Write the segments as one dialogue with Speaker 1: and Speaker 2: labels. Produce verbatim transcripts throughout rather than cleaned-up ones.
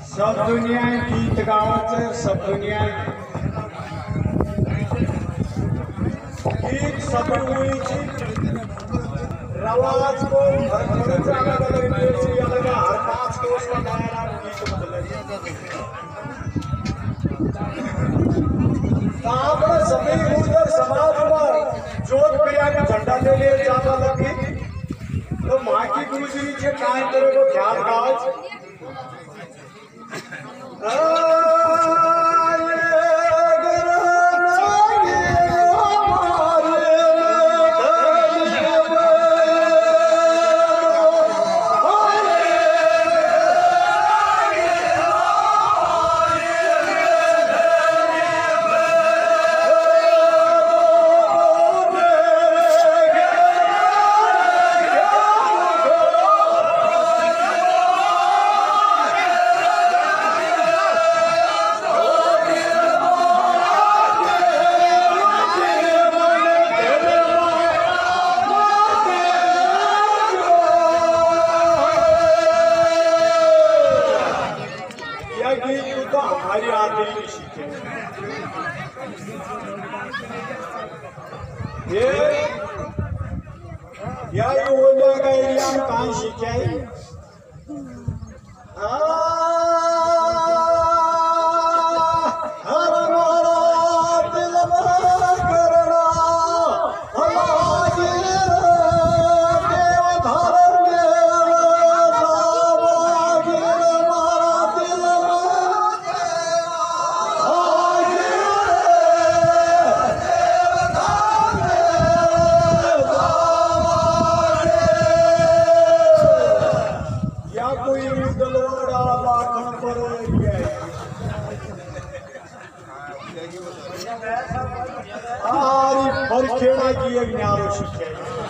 Speaker 1: सब दुनिया गीत गावाचं सब दुनिया गीत सब मुळीची रवाज को भरपूर जागा बदलण्याची अलग हर पाच कोस दायरा गीत बदलण्याची ताप सभी गुजर समाज पर जोत प्रिया का झंडा ले ले जाता लगी तो माँ की गुरुजी के काय करे को ख्याल काज हमारी आदमी सीखे ये या हो जाएगा एरिया में कहाँ सीखे खेड़ा की एक न्यारो शिक्षा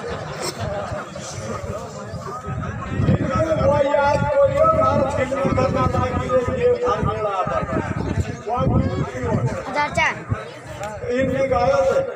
Speaker 1: वो याद कोई और फिल्म करना था कि ये हर मेला आता था वो चाचा इनने गाया